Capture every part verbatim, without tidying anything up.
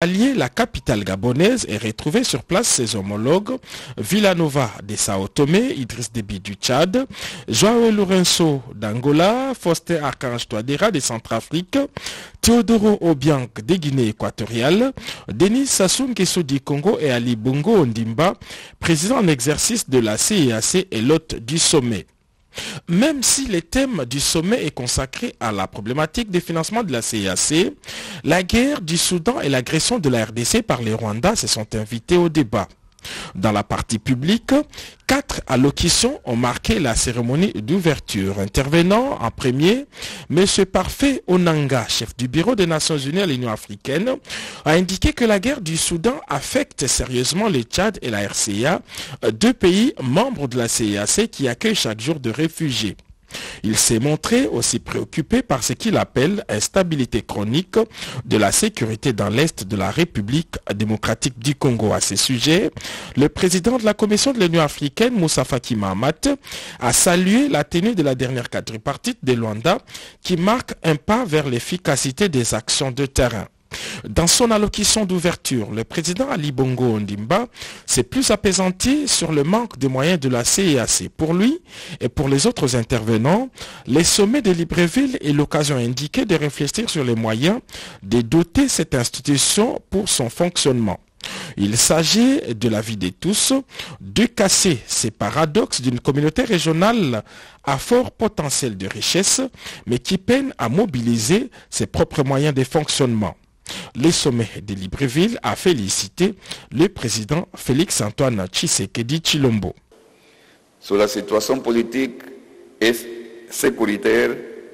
rallier la capitale gabonaise et retrouver sur place ses homologues Villanova de Sao Tomé, Idriss Déby du Tchad, João Lourenço d'Angola, Faustin Archange Touadéra de Centrafrique, Théodoro Obiang de Guinée équatoriale, Denis Sassou Nguesso du Congo et Ali Bongo Ondimba, président en exercice de la C E A C et l'hôte du sommet. Même si le thème du sommet est consacré à la problématique des financements de la C E A C, la guerre du Soudan et l'agression de la R D C par les Rwandais se sont invités au débat. Dans la partie publique, quatre allocutions ont marqué la cérémonie d'ouverture. Intervenant en premier, M. Parfait Onanga, chef du bureau des Nations Unies à l'Union africaine, a indiqué que la guerre du Soudan affecte sérieusement le Tchad et la R C A, deux pays membres de la C E A C qui accueillent chaque jour de réfugiés. Il s'est montré aussi préoccupé par ce qu'il appelle instabilité chronique de la sécurité dans l'Est de la République démocratique du Congo. À ce sujet, le président de la Commission de l'Union africaine, Moussa Faki Mahamat, a salué la tenue de la dernière quadripartite de Luanda qui marque un pas vers l'efficacité des actions de terrain. Dans son allocution d'ouverture, le président Ali Bongo Ondimba s'est plus apaisanti sur le manque de moyens de la C E A C. Pour lui et pour les autres intervenants, les sommets de Libreville est l'occasion indiquée de réfléchir sur les moyens de doter cette institution pour son fonctionnement. Il s'agit, de l'avis de tous, de casser ces paradoxes d'une communauté régionale à fort potentiel de richesse, mais qui peine à mobiliser ses propres moyens de fonctionnement. Le sommet de Libreville a félicité le président Félix-Antoine Tshisekedi Tshilombo. Sur la situation politique et sécuritaire,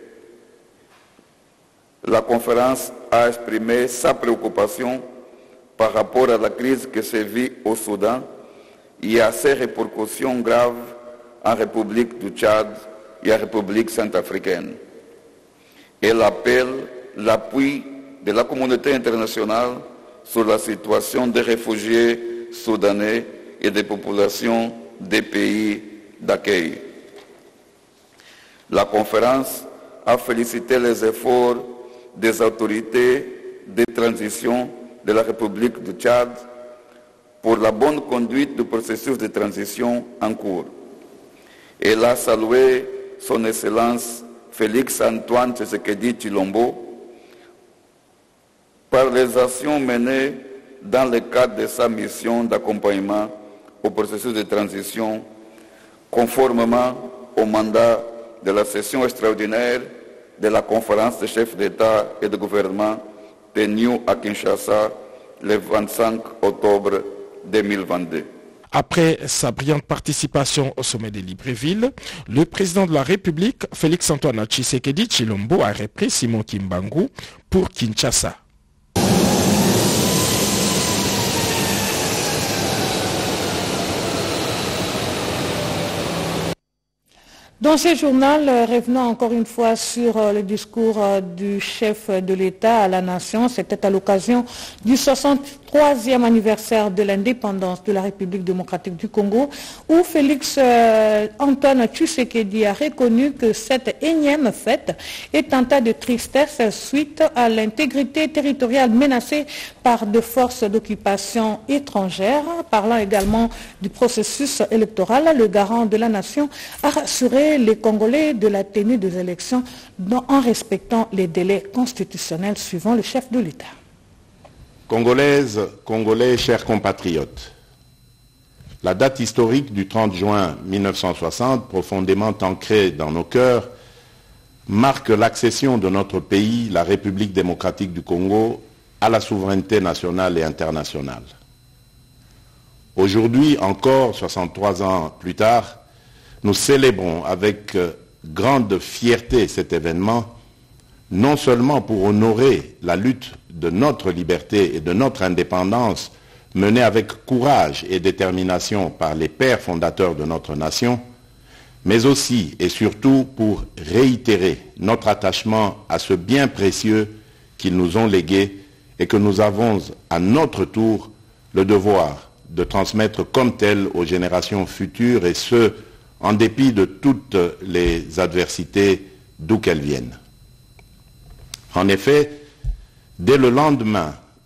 la conférence a exprimé sa préoccupation par rapport à la crise qui se vit au Soudan et à ses répercussions graves en République du Tchad et en République centrafricaine. Elle appelle l'appui de la communauté internationale sur la situation des réfugiés soudanais et des populations des pays d'accueil. La conférence a félicité les efforts des autorités de transition de la République du Tchad pour la bonne conduite du processus de transition en cours. Elle a salué son Excellence Félix-Antoine Tshisekedi Tshilombo par les actions menées dans le cadre de sa mission d'accompagnement au processus de transition, conformément au mandat de la session extraordinaire de la conférence des chefs d'État et de gouvernement tenue à Kinshasa le vingt-cinq octobre deux mille vingt-deux. Après sa brillante participation au sommet de Libreville, le président de la République, Félix-Antoine Tshisekedi Tshilombo, a repris Simon Kimbangu pour Kinshasa. Dans ce journal, revenons encore une fois sur le discours du chef de l'État à la nation. C'était à l'occasion du soixante-troisième anniversaire de l'indépendance de la République démocratique du Congo, où Félix euh, Antoine Tshisekedi a reconnu que cette énième fête est un tas de tristesse suite à l'intégrité territoriale menacée par des forces d'occupation étrangères. Parlant également du processus électoral, le garant de la nation a rassuré les Congolais de la tenue des élections en respectant les délais constitutionnels suivant le chef de l'État. Congolaises, Congolais, chers compatriotes, la date historique du trente juin mille neuf cent soixante, profondément ancrée dans nos cœurs, marque l'accession de notre pays, la République démocratique du Congo, à la souveraineté nationale et internationale. Aujourd'hui, encore soixante-trois ans plus tard, nous célébrons avec grande fierté cet événement, non seulement pour honorer la lutte de notre liberté et de notre indépendance menée avec courage et détermination par les pères fondateurs de notre nation, mais aussi et surtout pour réitérer notre attachement à ce bien précieux qu'ils nous ont légué et que nous avons à notre tour le devoir de transmettre comme tel aux générations futures, et ce, en dépit de toutes les adversités d'où qu'elles viennent. En effet, dès le lendemain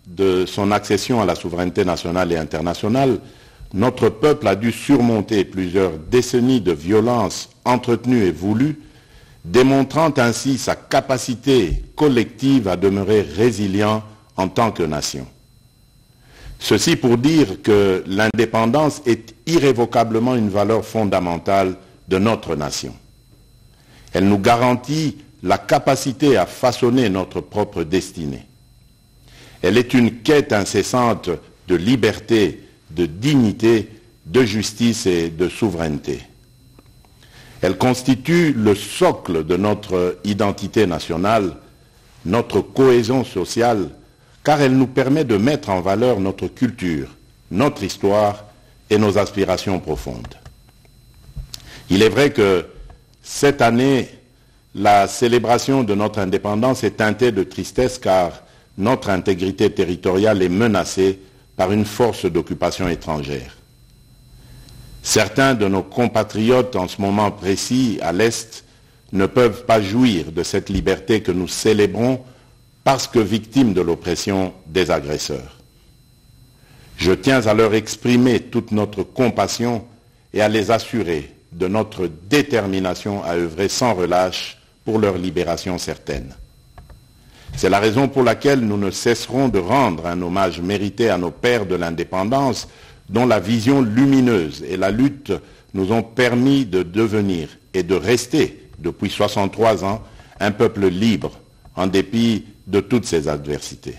de son accession à la souveraineté nationale et internationale, notre peuple a dû surmonter plusieurs décennies de violences entretenues et voulues, démontrant ainsi sa capacité collective à demeurer résilient en tant que nation. Ceci pour dire que l'indépendance est irrévocablement une valeur fondamentale de notre nation. Elle nous garantit la capacité à façonner notre propre destinée. Elle est une quête incessante de liberté, de dignité, de justice et de souveraineté. Elle constitue le socle de notre identité nationale, notre cohésion sociale, car elle nous permet de mettre en valeur notre culture, notre histoire et nos aspirations profondes. Il est vrai que cette année, la célébration de notre indépendance est teintée de tristesse car notre intégrité territoriale est menacée par une force d'occupation étrangère. Certains de nos compatriotes en ce moment précis à l'Est ne peuvent pas jouir de cette liberté que nous célébrons parce que victimes de l'oppression des agresseurs. Je tiens à leur exprimer toute notre compassion et à les assurer de notre détermination à œuvrer sans relâche pour leur libération certaine. C'est la raison pour laquelle nous ne cesserons de rendre un hommage mérité à nos pères de l'indépendance dont la vision lumineuse et la lutte nous ont permis de devenir et de rester depuis soixante-trois ans un peuple libre en dépit de toutes ces adversités.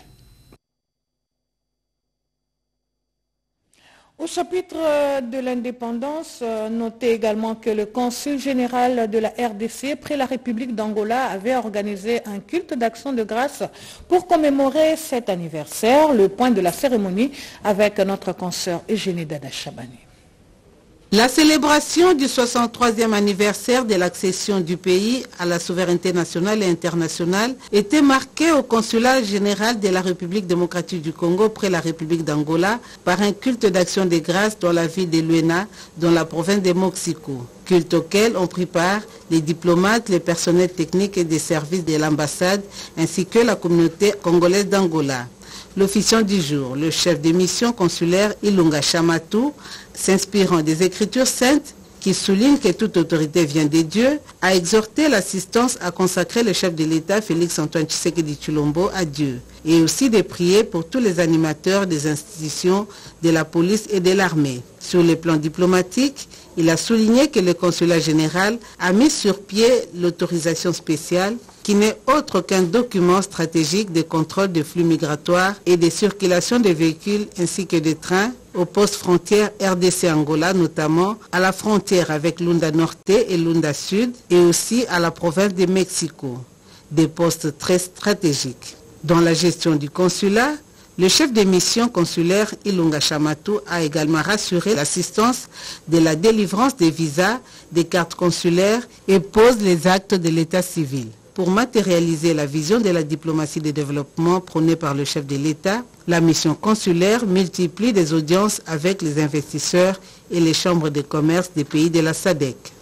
Au chapitre de l'indépendance, notez également que le consul général de la R D C près la République d'Angola avait organisé un culte d'action de grâce pour commémorer cet anniversaire. Le point de la cérémonie avec notre consoeur Eugénie Dada Chabani. La célébration du soixante-troisième anniversaire de l'accession du pays à la souveraineté nationale et internationale était marquée au consulat général de la République démocratique du Congo près la République d'Angola par un culte d'action de grâce dans la ville de Luena, dans la province de Moxico. Culte auquel ont pris part les diplomates, les personnels techniques et des services de l'ambassade ainsi que la communauté congolaise d'Angola. L'officiant du jour, le chef de mission consulaire Ilunga Chamatou, s'inspirant des Écritures saintes qui soulignent que toute autorité vient de Dieu, a exhorté l'assistance à consacrer le chef de l'État Félix-Antoine Tshisekedi Tshilombo à Dieu et aussi de prier pour tous les animateurs des institutions de la police et de l'armée. Sur le plan diplomatique, il a souligné que le consulat général a mis sur pied l'autorisation spéciale qui n'est autre qu'un document stratégique de contrôle des flux migratoires et de circulation des véhicules ainsi que des trains aux postes frontières R D C-Angola, notamment à la frontière avec Lunda Norte et Lunda Sud et aussi à la province de Mexico, des postes très stratégiques. Dans la gestion du consulat, le chef de mission consulaire Ilunga Chamatou a également rassuré l'assistance de la délivrance des visas, des cartes consulaires et pose les actes de l'état civil. Pour matérialiser la vision de la diplomatie de développement prônée par le chef de l'État, la mission consulaire multiplie des audiences avec les investisseurs et les chambres de commerce des pays de la S A D C.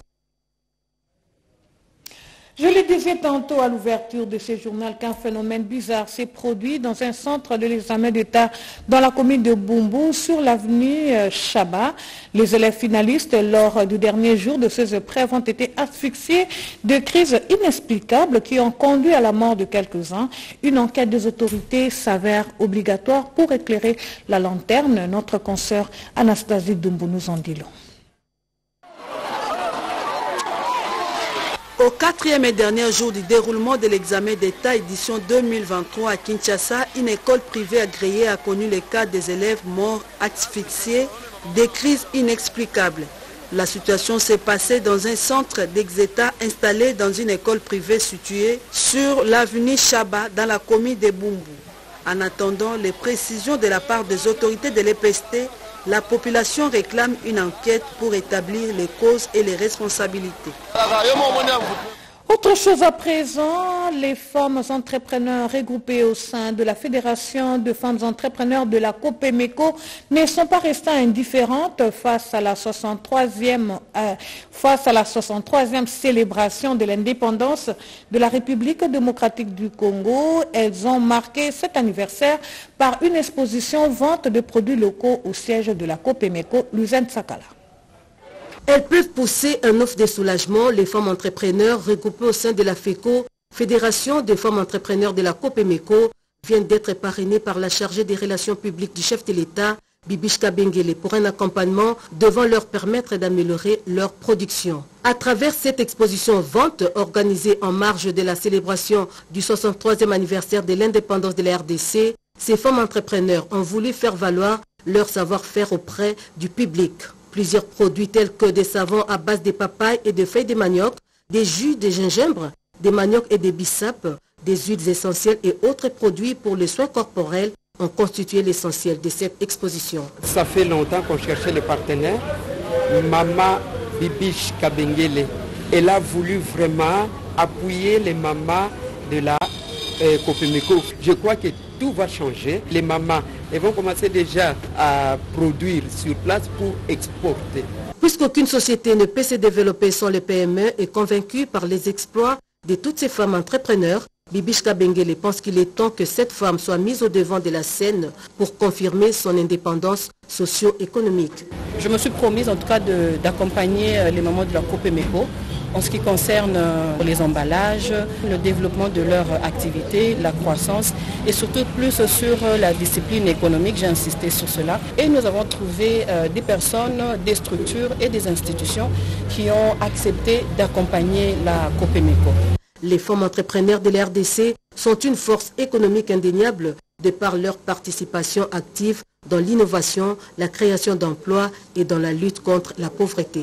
Je le disais tantôt à l'ouverture de ce journal qu'un phénomène bizarre s'est produit dans un centre de l'examen d'État dans la commune de Bumbu sur l'avenue Chaba. Les élèves finalistes lors du dernier jour de ces épreuves ont été asphyxiés de crises inexplicables qui ont conduit à la mort de quelques-uns. Une enquête des autorités s'avère obligatoire pour éclairer la lanterne. Notre consoeur Anastasie Dumbu nous en dit long. Au quatrième et dernier jour du déroulement de l'examen d'État édition deux mille vingt-trois à Kinshasa, une école privée agréée a connu le cas des élèves morts asphyxiés, des crises inexplicables. La situation s'est passée dans un centre d'exéta installé dans une école privée située sur l'avenue Chaba dans la commune de Bumbu. En attendant les précisions de la part des autorités de l'E P S T, la population réclame une enquête pour établir les causes et les responsabilités. Autre chose à présent, les femmes entrepreneurs regroupées au sein de la Fédération de femmes entrepreneurs de la Copemeco ne sont pas restées indifférentes face à la soixante-troisième, euh, face à la soixante-troisième célébration de l'indépendance de la République démocratique du Congo. Elles ont marqué cet anniversaire par une exposition vente de produits locaux au siège de la Copemeco, Luzerne Sakala. Elles peuvent pousser un offre de soulagement. Les femmes entrepreneurs regroupées au sein de la FECO, Fédération des femmes entrepreneurs de la Copemeco, viennent d'être parrainées par la chargée des relations publiques du chef de l'État, Bibiche Kabengele, pour un accompagnement devant leur permettre d'améliorer leur production. À travers cette exposition vente organisée en marge de la célébration du soixante-troisième anniversaire de l'indépendance de la R D C, ces femmes entrepreneurs ont voulu faire valoir leur savoir-faire auprès du public. Plusieurs produits tels que des savons à base de papaye et de feuilles de manioc, des jus de gingembre, des manioc et des bissap, des huiles essentielles et autres produits pour les soins corporels ont constitué l'essentiel de cette exposition. Ça fait longtemps qu'on cherchait le partenaire. Maman Bibiche Kabengele, elle a voulu vraiment appuyer les mamans de la euh, Copemeco. Je crois que tout va changer. Les mamans elles vont commencer déjà à produire sur place pour exporter. Puisqu'aucune société ne peut se développer sans les P M E et convaincue par les exploits de toutes ces femmes entrepreneurs, Bibiche Kabengele pense qu'il est temps que cette femme soit mise au devant de la scène pour confirmer son indépendance socio-économique. Je me suis promise en tout cas d'accompagner les mamans de la Copemeco en ce qui concerne les emballages, le développement de leur activité, la croissance et surtout plus sur la discipline économique, j'ai insisté sur cela. Et nous avons trouvé des personnes, des structures et des institutions qui ont accepté d'accompagner la Copemeco. Les femmes entrepreneurs de la R D C sont une force économique indéniable de par leur participation active dans l'innovation, la création d'emplois et dans la lutte contre la pauvreté.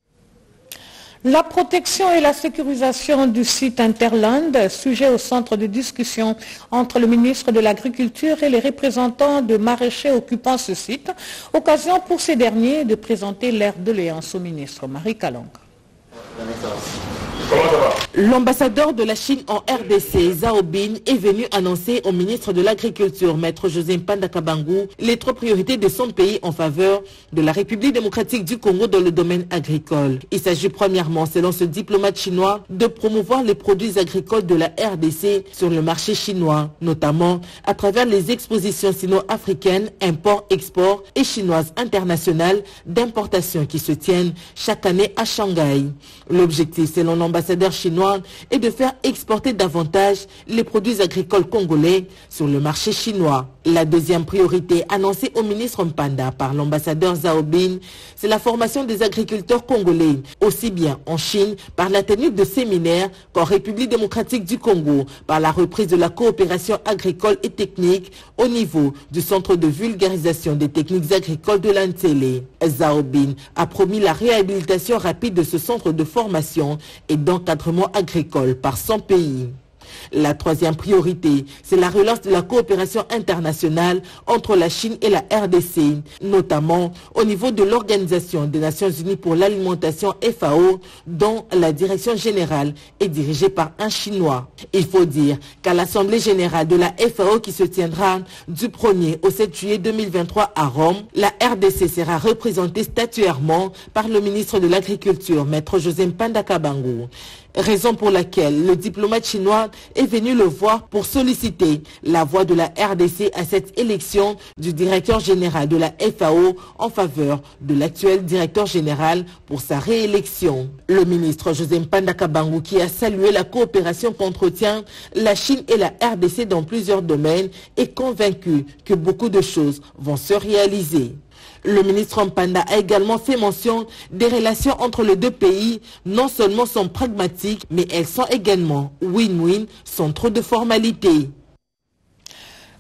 La protection et la sécurisation du site Interland, sujet au centre de discussion entre le ministre de l'Agriculture et les représentants de maraîchers occupant ce site. Occasion pour ces derniers de présenter leur doléance au ministre Marie Kalong. L'ambassadeur de la Chine en R D C, Zhao Bin, est venu annoncer au ministre de l'Agriculture, Maître José Mpanda Kabangu, les trois priorités de son pays en faveur de la République démocratique du Congo dans le domaine agricole. Il s'agit premièrement, selon ce diplomate chinois, de promouvoir les produits agricoles de la R D C sur le marché chinois, notamment à travers les expositions sino-africaines, import-export et chinoises internationales d'importation qui se tiennent chaque année à Shanghai. L'objectif, selon l'ambassadeur chinois, est de faire exporter davantage les produits agricoles congolais sur le marché chinois. La deuxième priorité annoncée au ministre Mpanda par l'ambassadeur Zhao Bin, c'est la formation des agriculteurs congolais, aussi bien en Chine par la tenue de séminaires qu'en République démocratique du Congo, par la reprise de la coopération agricole et technique au niveau du centre de vulgarisation des techniques agricoles de l'Antélé. Zhao Bin a promis la réhabilitation rapide de ce centre de formation et d'encadrement agricole par son pays. La troisième priorité, c'est la relance de la coopération internationale entre la Chine et la R D C, notamment au niveau de l'Organisation des Nations Unies pour l'alimentation F A O, dont la direction générale est dirigée par un Chinois. Il faut dire qu'à l'Assemblée générale de la F A O qui se tiendra du premier au sept juillet deux mille vingt-trois à Rome, la R D C sera représentée statuairement par le ministre de l'Agriculture, Maître José Mpanda Kabangu. Raison pour laquelle le diplomate chinois est venu le voir pour solliciter la voix de la R D C à cette élection du directeur général de la F A O en faveur de l'actuel directeur général pour sa réélection. Le ministre José Mpanda Kabangu, qui a salué la coopération qu'entretient la Chine et la R D C dans plusieurs domaines, est convaincu que beaucoup de choses vont se réaliser. Le ministre Mpanda a également fait mention des relations entre les deux pays, non seulement sont pragmatiques, mais elles sont également win-win, sans trop de formalités.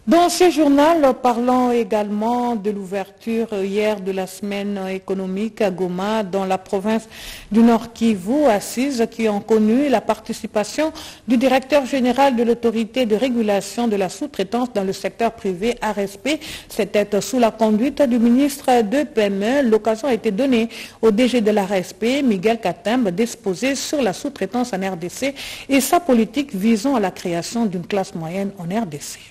Dans ce journal, parlons également de l'ouverture hier de la semaine économique à Goma, dans la province du Nord Kivu, assises qui ont connu la participation du directeur général de l'autorité de régulation de la sous-traitance dans le secteur privé, A R S P. C'était sous la conduite du ministre de P M E. L'occasion a été donnée au D G de l'A R S P, Miguel Katembe, d'exposer sur la sous-traitance en R D C et sa politique visant à la création d'une classe moyenne en R D C.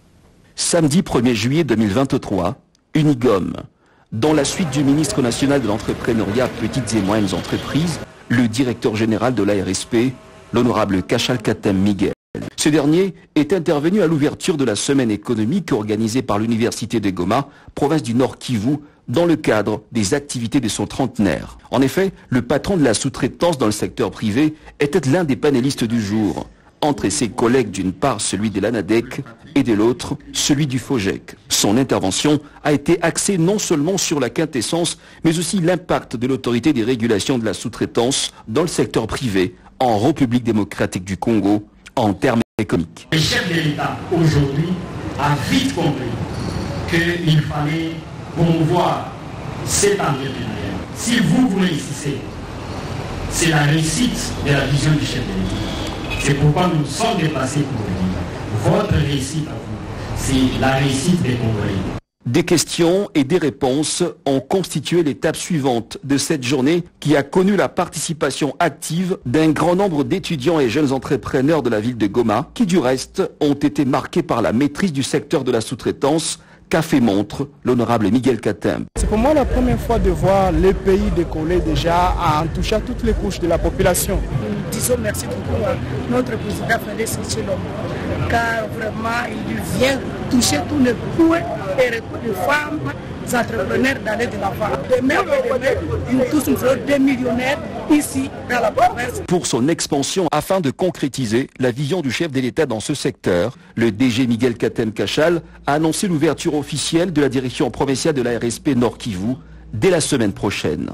Samedi premier juillet deux mille vingt-trois, Unigom. Dans la suite du ministre national de l'entrepreneuriat petites et moyennes entreprises, le directeur général de l'A R S P, l'honorable Kachal Katembe Miguel. Ce dernier est intervenu à l'ouverture de la semaine économique organisée par l'université de Goma, province du Nord Kivu, dans le cadre des activités de son trentenaire. En effet, le patron de la sous-traitance dans le secteur privé était l'un des panélistes du jour. Entre ses collègues, d'une part celui de l'ANADEC et de l'autre celui du FOGEC. Son intervention a été axée non seulement sur la quintessence, mais aussi l'impact de l'autorité des régulations de la sous-traitance dans le secteur privé en République démocratique du Congo en termes économiques. Le chef de l'État aujourd'hui a vite compris qu'il fallait promouvoir cet entrepreneuriat. Si vous vous réussissez, c'est la réussite de la vision du chef de l'État. C'est pourquoi nous sommes déplacés pour vous dire. Votre réussite à vous, c'est la réussite des Congolais. Des questions et des réponses ont constitué l'étape suivante de cette journée qui a connu la participation active d'un grand nombre d'étudiants et jeunes entrepreneurs de la ville de Goma qui du reste ont été marqués par la maîtrise du secteur de la sous-traitance qu'a fait montre l'honorable Miguel Katembe. C'est pour moi la première fois de voir les pays décoller déjà en touchant toutes les couches de la population. Nous disons merci beaucoup à notre président Félix Tshilombo, car vraiment il vient toucher tous les points et les coups de femmes entrepreneurs d'aller de l'avant. Demain, demain, nous tous nous serons des millionnaires ici dans la province. Pour son expansion, afin de concrétiser la vision du chef de l'État dans ce secteur, le D G Miguel Katembe Kachal a annoncé l'ouverture officielle de la direction provinciale de l'A R S P Nord Kivu dès la semaine prochaine.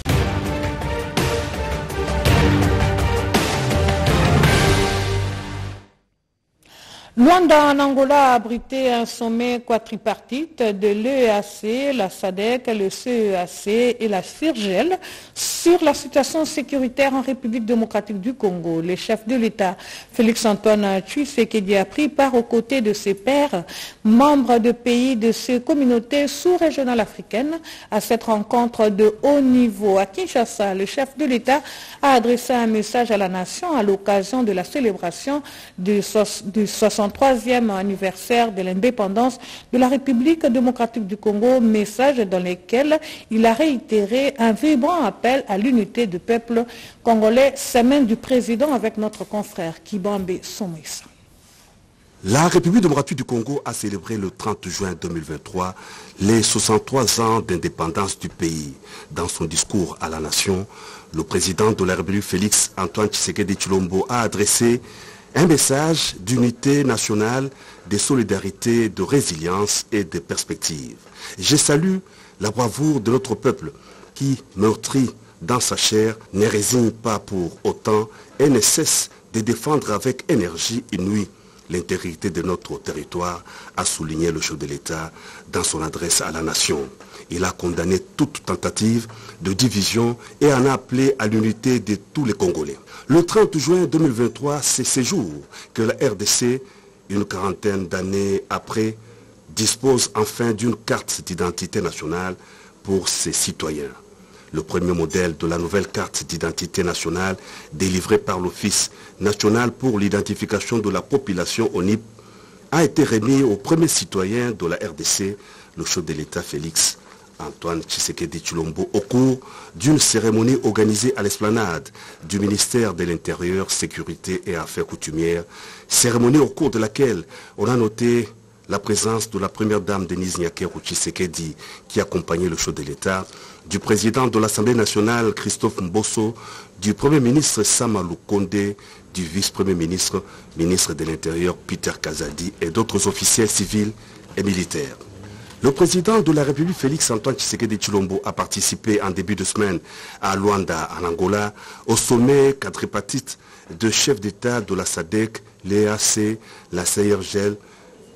Luanda, en Angola, a abrité un sommet quadripartite de l'E A C, la S A D C, le C E A C et la CIRGEL sur la situation sécuritaire en République démocratique du Congo. Le chef de l'État, Félix-Antoine Tshisekedi, a pris part aux côtés de ses pairs, membres de pays de ces communautés sous-régionales africaines, à cette rencontre de haut niveau. À Kinshasa, le chef de l'État a adressé un message à la nation à l'occasion de la célébration du soixante-troisième anniversaire de l'indépendance de la République démocratique du Congo, message dans lequel il a réitéré un vibrant appel à l'unité du peuple congolais, semaine du président avec notre confrère Kibambe Somisa. La République démocratique du Congo a célébré le trente juin deux mille vingt-trois les soixante-trois ans d'indépendance du pays. Dans son discours à la nation, le président de la République, Félix-Antoine Tshisekedi Tshilombo, a adressé un message d'unité nationale, de solidarité, de résilience et de perspective. Je salue la bravoure de notre peuple qui, meurtri dans sa chair, ne résigne pas pour autant et ne cesse de défendre avec énergie inouïe l'intégrité de notre territoire, a souligné le chef de l'État dans son adresse à la nation. Il a condamné toute tentative de division et en a appelé à l'unité de tous les Congolais. Le trente juin deux mille vingt-trois, c'est ce jour que la R D C, une quarantaine d'années après, dispose enfin d'une carte d'identité nationale pour ses citoyens. Le premier modèle de la nouvelle carte d'identité nationale délivrée par l'Office national pour l'identification de la population O N I P a été remis au premier citoyen de la R D C, le chef de l'État Félix Antoine Tshisekedi Tshilombo, au cours d'une cérémonie organisée à l'esplanade du ministère de l'Intérieur, Sécurité et Affaires coutumières, cérémonie au cours de laquelle on a noté la présence de la première dame Denise Nyakeru Tshisekedi qui accompagnait le chef de l'État, du président de l'Assemblée nationale Christophe Mbosso, du Premier ministre Sama Lukonde, du vice-premier ministre, ministre de l'Intérieur Peter Kazadi et d'autres officiels civils et militaires. Le président de la République Félix-Antoine Tshisekedi Tshilombo a participé en début de semaine à Luanda, en Angola, au sommet quadripartite de chefs d'État de la S A D C, l'E A C, la CIRGEL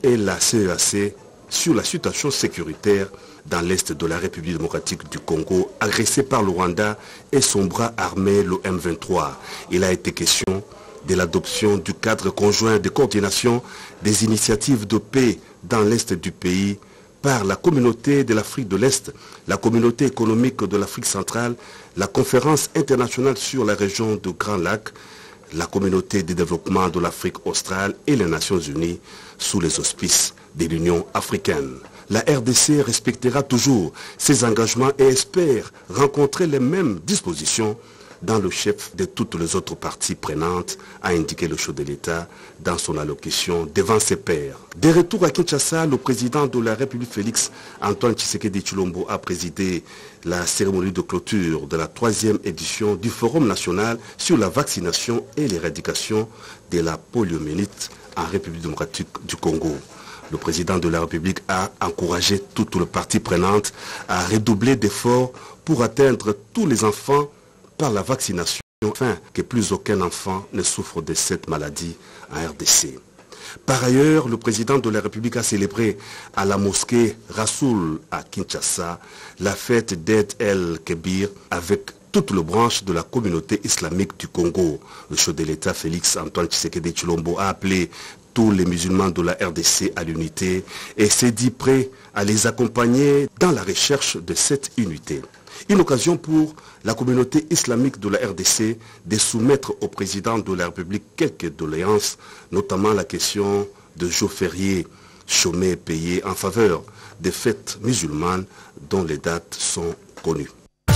et la C E A C sur la situation sécuritaire dans l'est de la République démocratique du Congo, agressé par le Rwanda et son bras armé, le M vingt-trois. Il a été question de l'adoption du cadre conjoint de coordination des initiatives de paix dans l'est du pays par la communauté de l'Afrique de l'Est, la communauté économique de l'Afrique centrale, la conférence internationale sur la région du Grand Lac, la communauté de développement de l'Afrique australe et les Nations unies sous les auspices de l'Union africaine. La R D C respectera toujours ses engagements et espère rencontrer les mêmes dispositions dans le chef de toutes les autres parties prenantes, a indiqué le chef de l'État dans son allocution devant ses pairs. De retour à Kinshasa, le président de la République Félix Antoine Tshisekedi Tshilombo a présidé la cérémonie de clôture de la troisième édition du Forum national sur la vaccination et l'éradication de la poliomyélite en République démocratique du Congo. Le président de la République a encouragé toutes les parties prenantes à redoubler d'efforts pour atteindre tous les enfants par la vaccination, afin que plus aucun enfant ne souffre de cette maladie en R D C. Par ailleurs, le président de la République a célébré à la mosquée Rassoul à Kinshasa la fête d'Eid el-Kébir avec toutes les branches de la communauté islamique du Congo. Le chef de l'État Félix Antoine Tshisekedi Tshilombo a appelé tous les musulmans de la R D C à l'unité et s'est dit prêt à les accompagner dans la recherche de cette unité. Une occasion pour la communauté islamique de la R D C de soumettre au président de la République quelques doléances, notamment la question de jours fériés chômés et payés en faveur des fêtes musulmanes dont les dates sont connues.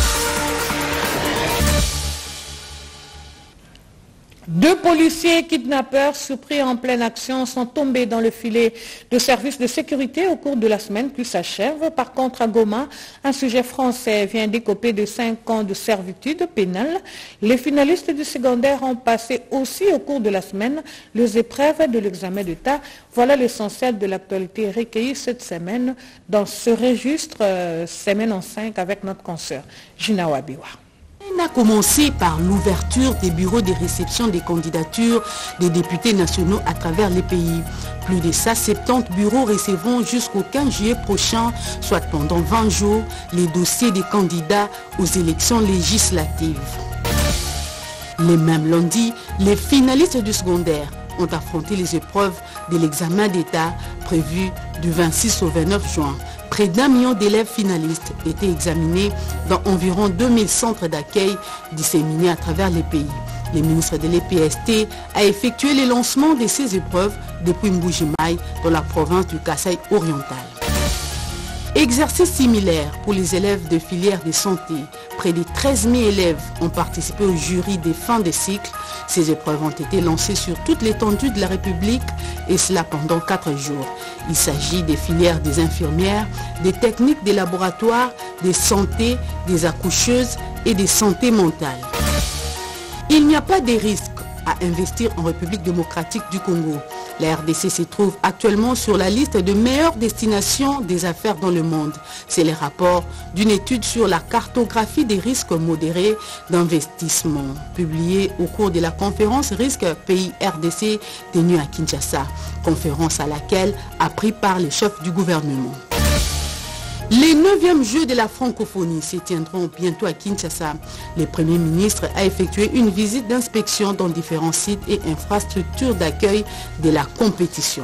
Deux policiers kidnappeurs surpris en pleine action sont tombés dans le filet de services de sécurité au cours de la semaine qui s'achève. Par contre, à Goma, un sujet français vient d'écoper de cinq ans de servitude pénale. Les finalistes du secondaire ont passé aussi au cours de la semaine les épreuves de l'examen d'État. Voilà l'essentiel de l'actualité recueillie cette semaine dans ce registre euh, semaine en cinq avec notre consoeur Gina Wabiwa. On a commencé par l'ouverture des bureaux de réception des candidatures des députés nationaux à travers les pays. Plus de cent soixante-dix bureaux recevront jusqu'au quinze juillet prochain, soit pendant vingt jours, les dossiers des candidats aux élections législatives. Le même lundi, les finalistes du secondaire ont affronté les épreuves de l'examen d'État prévu du vingt-six au vingt-neuf juin. Près d'un million d'élèves finalistes étaient examinés dans environ deux mille centres d'accueil disséminés à travers les pays. Le ministre de l'E P S T a effectué le lancement de ces épreuves depuis Mbuji-Mayi dans la province du Kasaï oriental. Exercice similaire pour les élèves de filière de santé. Près de treize mille élèves ont participé au jury des fins de cycle. Ces épreuves ont été lancées sur toute l'étendue de la République et cela pendant quatre jours. Il s'agit des filières des infirmières, des techniques des laboratoires, des santé, des accoucheuses et des santé mentale. Il n'y a pas de risque à investir en République démocratique du Congo. La R D C se trouve actuellement sur la liste de meilleures destinations des affaires dans le monde. C'est le rapport d'une étude sur la cartographie des risques modérés d'investissement, publié au cours de la conférence Risque Pays R D C tenue à Kinshasa, conférence à laquelle a pris part les chefs du gouvernement. Les neuvièmes Jeux de la francophonie se tiendront bientôt à Kinshasa. Le Premier ministre a effectué une visite d'inspection dans différents sites et infrastructures d'accueil de la compétition.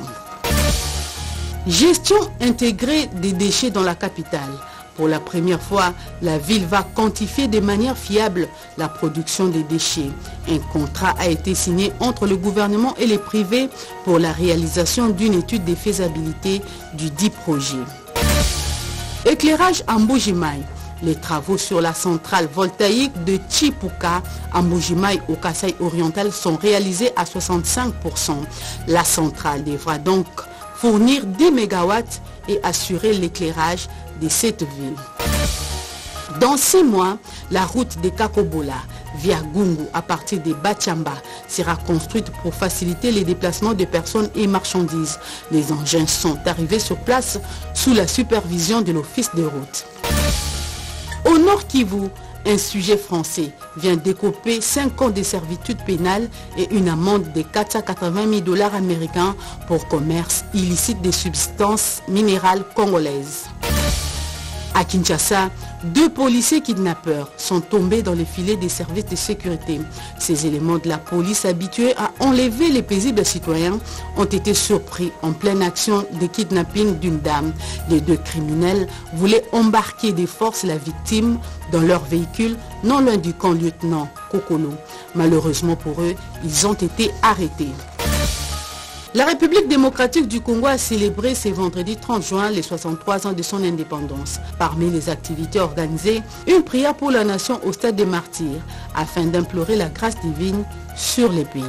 Gestion intégrée des déchets dans la capitale. Pour la première fois, la ville va quantifier de manière fiable la production des déchets. Un contrat a été signé entre le gouvernement et les privés pour la réalisation d'une étude de faisabilité du dit projet. Éclairage à Mbuji-Mayi. Les travaux sur la centrale voltaïque de Chipuka à Mbuji-Mayi au Kasaï oriental sont réalisés à soixante-cinq pour cent. La centrale devra donc fournir dix mégawatts et assurer l'éclairage de cette ville. Dans six mois, la route de Kakobola via Gungu à partir de Bachamba sera construite pour faciliter les déplacements de personnes et marchandises. Les engins sont arrivés sur place sous la supervision de l'office de route. Au Nord Kivu, Un sujet français vient décoper cinq ans de servitude pénale et une amende de quatre cent quatre-vingt mille dollars américains pour commerce illicite des substances minérales congolaises. À Kinshasa, deux policiers kidnappeurs sont tombés dans les filets des services de sécurité. Ces éléments de la police habitués à enlever les paisibles citoyens ont été surpris en pleine action de kidnapping d'une dame. Les deux criminels voulaient embarquer de force la victime dans leur véhicule, non loin du camp lieutenant Kokolo. Malheureusement pour eux, ils ont été arrêtés. La République démocratique du Congo a célébré ce vendredi trente juin les soixante-trois ans de son indépendance. Parmi les activités organisées, une prière pour la nation au stade des martyrs, afin d'implorer la grâce divine sur les pays.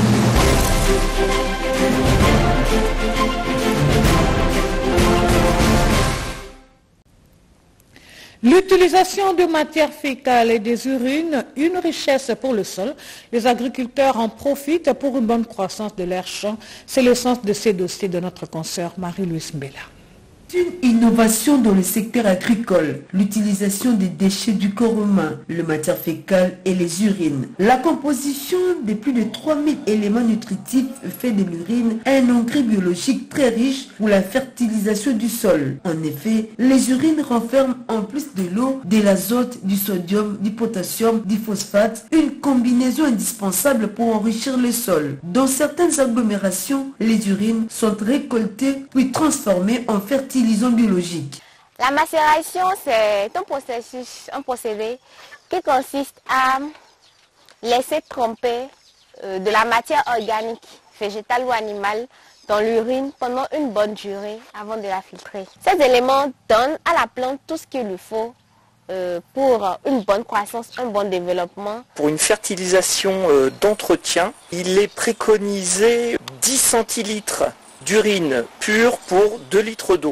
L'utilisation de matières fécales et des urines, une richesse pour le sol. Les agriculteurs en profitent pour une bonne croissance de leurs champs. C'est le sens de ces dossiers de notre consoeur Marie-Louise Mbela. Une innovation dans le secteur agricole, l'utilisation des déchets du corps humain, les matières fécales et les urines. La composition de plus de trois mille éléments nutritifs fait de l'urine un engrais biologique très riche pour la fertilisation du sol. En effet, les urines renferment en plus de l'eau, de l'azote, du sodium, du potassium, du phosphate, une combinaison indispensable pour enrichir le sol. Dans certaines agglomérations, les urines sont récoltées puis transformées en fertilisation biologique. La macération, c'est un processus, un procédé qui consiste à laisser tremper euh, de la matière organique, végétale ou animale, dans l'urine pendant une bonne durée avant de la filtrer. Ces éléments donnent à la plante tout ce qu'il lui faut euh, pour une bonne croissance, un bon développement. Pour une fertilisation euh, d'entretien, il est préconisé dix centilitres d'urine pure pour deux litres d'eau.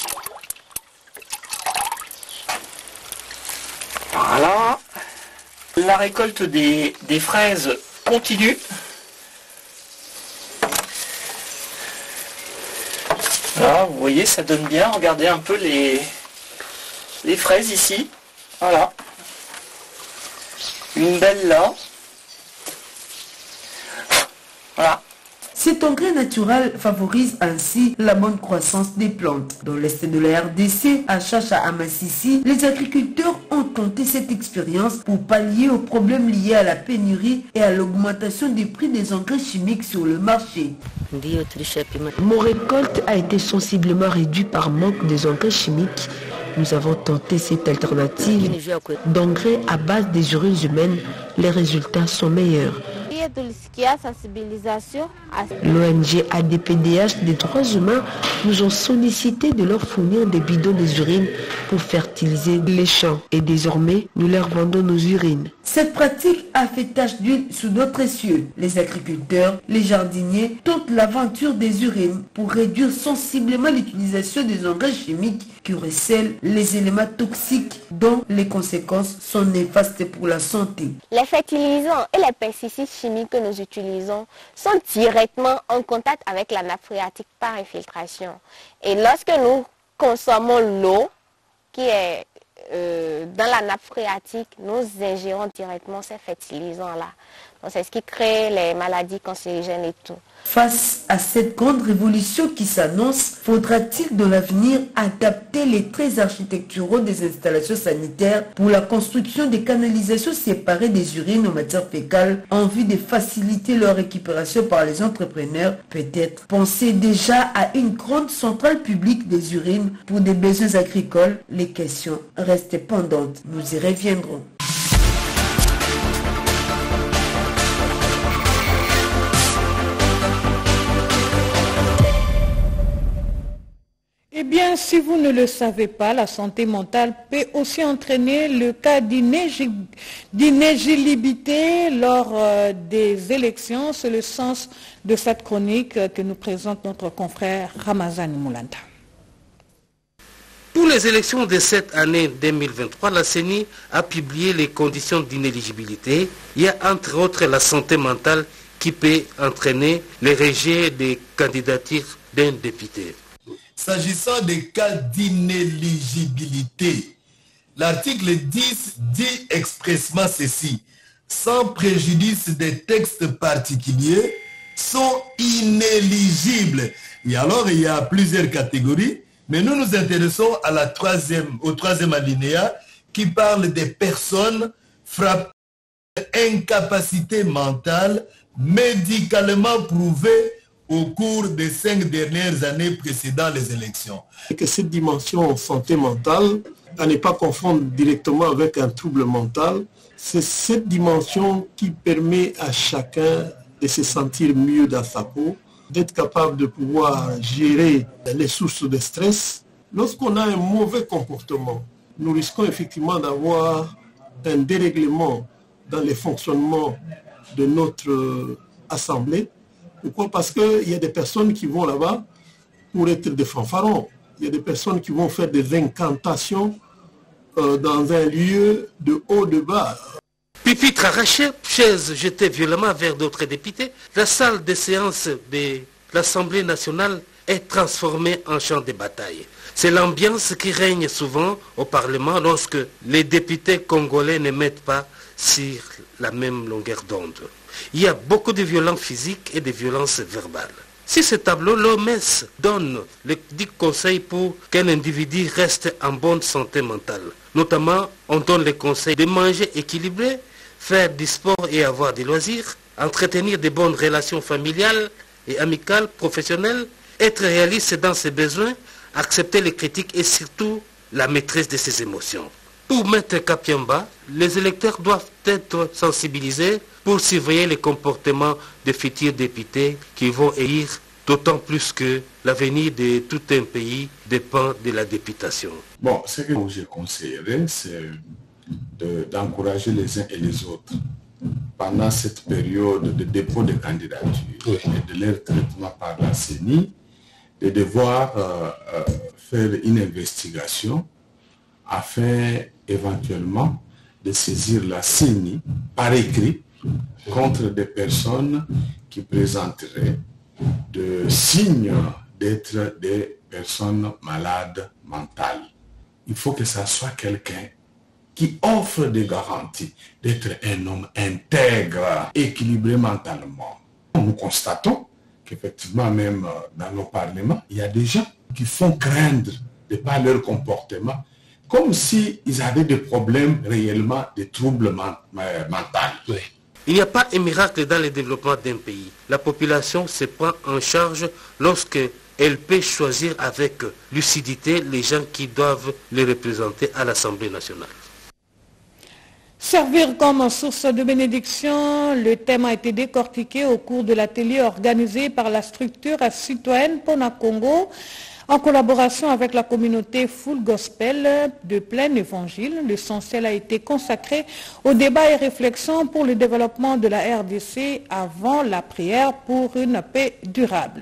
Voilà, la récolte des, des fraises continue. Là, vous voyez, ça donne bien. Regardez un peu les, les fraises ici. Voilà. Une belle là. Voilà. Cet engrais naturel favorise ainsi la bonne croissance des plantes. Dans l'est de la R D C, à Chacha à Massissi, les agriculteurs ont tenté cette expérience pour pallier aux problèmes liés à la pénurie et à l'augmentation des prix des engrais chimiques sur le marché. Mon récolte a été sensiblement réduite par manque des engrais chimiques. Nous avons tenté cette alternative d'engrais à base des urines humaines. Les résultats sont meilleurs. L'O N G A D P D H des droits humains nous ont sollicité de leur fournir des bidons des urines pour fertiliser les champs. Et désormais, nous leur vendons nos urines. Cette pratique a fait tache d'huile sous d'autres cieux. Les agriculteurs, les jardiniers tentent l'aventure des urines pour réduire sensiblement l'utilisation des engrais chimiques qui recèlent les éléments toxiques dont les conséquences sont néfastes pour la santé. Les fertilisants et les pesticides chimiques que nous utilisons sont directement en contact avec la nappe phréatique par infiltration. Et lorsque nous consommons l'eau qui est euh, dans la nappe phréatique, nous ingérons directement ces fertilisants-là. Donc c'est ce qui crée les maladies cancérigènes et tout. Face à cette grande révolution qui s'annonce, faudra-t-il dans l'avenir adapter les traits architecturaux des installations sanitaires pour la construction des canalisations séparées des urines aux matières fécales en vue de faciliter leur récupération par les entrepreneurs? Peut-être penser déjà à une grande centrale publique des urines pour des besoins agricoles. Les questions restent pendantes. Nous y reviendrons. Eh bien, si vous ne le savez pas, la santé mentale peut aussi entraîner le cas d'inéligibilité lors euh, des élections. C'est le sens de cette chronique que nous présente notre confrère Ramazan Moulanta. Pour les élections de cette année deux mille vingt-trois, la C E N I a publié les conditions d'inéligibilité. Il y a entre autres la santé mentale qui peut entraîner le rejet des candidatures d'un député. S'agissant des cas d'inéligibilité, L'article dix dit expressément ceci. Sans préjudice des textes particuliers, sont inéligibles. Et alors, il y a plusieurs catégories, mais nous nous intéressons à la troisième, au troisième alinéa qui parle des personnes frappées d'incapacité mentale médicalement prouvée au cours des cinq dernières années précédant les élections. Et que cette dimension santé mentale, à ne pas confondre directement avec un trouble mental, c'est cette dimension qui permet à chacun de se sentir mieux dans sa peau, d'être capable de pouvoir gérer les sources de stress. Lorsqu'on a un mauvais comportement, nous risquons effectivement d'avoir un dérèglement dans le fonctionnement de notre assemblée. Pourquoi? Parce qu'il y a des personnes qui vont là-bas pour être des fanfarons. Il y a des personnes qui vont faire des incantations euh, dans un lieu de haut de bas. Pupitre arraché, chaises jetées violemment vers d'autres députés, la salle de séance de l'Assemblée nationale est transformée en champ de bataille. C'est l'ambiance qui règne souvent au Parlement lorsque les députés congolais ne mettent pas sur la même longueur d'onde. Il y a beaucoup de violences physiques et de violences verbales. Si ce tableau, l'O M S donne le dix conseils pour qu'un individu reste en bonne santé mentale. Notamment, on donne le conseil de manger équilibré, faire du sport et avoir des loisirs, entretenir de bonnes relations familiales et amicales, professionnelles, être réaliste dans ses besoins, accepter les critiques et surtout la maîtrise de ses émotions. Pour Maître Kapiamba, les électeurs doivent être sensibilisés pour surveiller les comportements des futurs députés qui vont élire, d'autant plus que l'avenir de tout un pays dépend de la députation. Bon, ce que je conseillerais, c'est d'encourager de, les uns et les autres pendant cette période de dépôt de candidature oui. et de leur traitement par la C E N I, de devoir euh, euh, faire une investigation afin éventuellement de saisir la C E N I par écrit contre des personnes qui présenteraient de signes d'être des personnes malades mentales. Il faut que ça soit quelqu'un qui offre des garanties d'être un homme intègre, équilibré mentalement. Nous constatons qu'effectivement, même dans nos parlements, il y a des gens qui font craindre de par leur comportement, comme s'ils avaient des problèmes réellement, des troubles mentaux. Oui. Il n'y a pas un miracle dans le développement d'un pays. La population se prend en charge lorsque elle peut choisir avec lucidité les gens qui doivent les représenter à l'Assemblée nationale. Servir comme source de bénédiction, le thème a été décortiqué au cours de l'atelier organisé par la structure citoyenne Pona Congo en collaboration avec la communauté Full Gospel de Plein Évangile. L'essentiel a été consacré au débat et réflexion pour le développement de la R D C avant la prière pour une paix durable.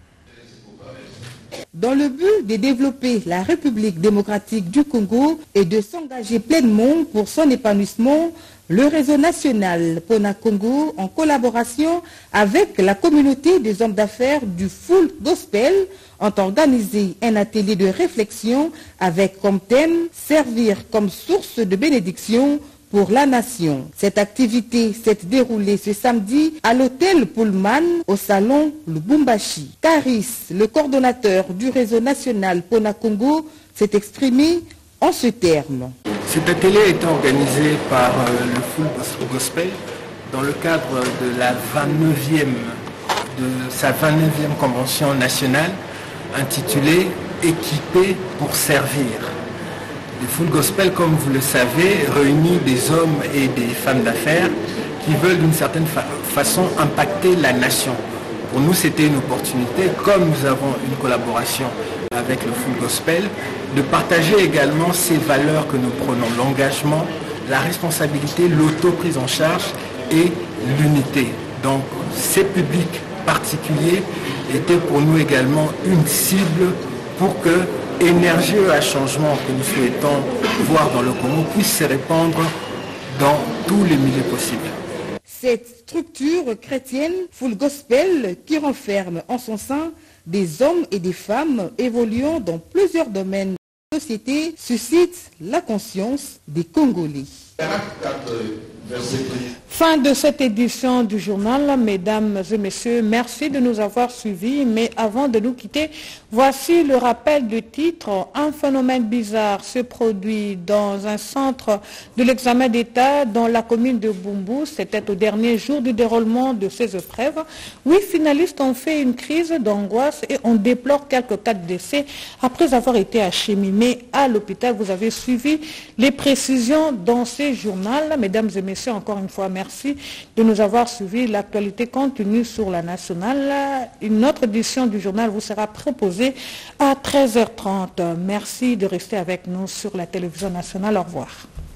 Dans le but de développer la République démocratique du Congo et de s'engager pleinement pour son épanouissement, le réseau national Pona Congo, en collaboration avec la communauté des hommes d'affaires du Full Gospel, ont organisé un atelier de réflexion avec comme thème « Servir comme source de bénédiction pour la nation ». Cette activité s'est déroulée ce samedi à l'hôtel Pullman au salon Lubumbashi. Caris, le coordonnateur du réseau national Pona Congo, s'est exprimé en ce terme. Cet atelier a été organisé par euh, le Full Gospel dans le cadre de la vingt-neuvième de sa vingt-neuvième convention nationale intitulée « Équipé pour servir ». Le Full Gospel, comme vous le savez, réunit des hommes et des femmes d'affaires qui veulent d'une certaine fa façon impacter la nation. Pour nous, c'était une opportunité, comme nous avons une collaboration avec le Full Gospel, de partager également ces valeurs que nous prenons, l'engagement, la responsabilité, l'auto-prise en charge et l'unité. Donc ces publics particuliers étaient pour nous également une cible pour que énergie à changement que nous souhaitons voir dans le Congo puisse se répandre dans tous les milieux possibles. Cette structure chrétienne Full Gospel qui renferme en son sein des hommes et des femmes évoluant dans plusieurs domaines société suscite la conscience des Congolais. Fin de cette édition du journal, mesdames et messieurs, merci de nous avoir suivis, mais avant de nous quitter, voici le rappel du titre. Un phénomène bizarre se produit dans un centre de l'examen d'État dans la commune de Bumbu. C'était au dernier jour du déroulement de ces épreuves. Huit finalistes ont fait une crise d'angoisse et on déplore quelques cas de décès après avoir été acheminés à l'hôpital. Vous avez suivi les précisions dans ces journaux. Mesdames et messieurs, encore une fois, merci de nous avoir suivis. L'actualité continue sur la nationale. Une autre édition du journal vous sera proposée à treize heures trente. Merci de rester avec nous sur la télévision nationale. Au revoir.